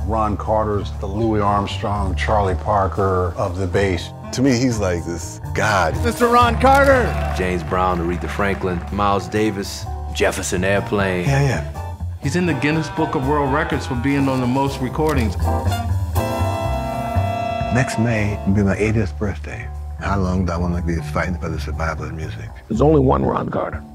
Ron Carter's the Louis Armstrong, Charlie Parker of the bass. To me, he's like this god. Mr. Ron Carter! James Brown, Aretha Franklin, Miles Davis, Jefferson Airplane. Yeah. He's in the Guinness Book of World Records for being on the most recordings. Next May will be my 80th birthday. How long do I want to be fighting for the survival of music? There's only one Ron Carter.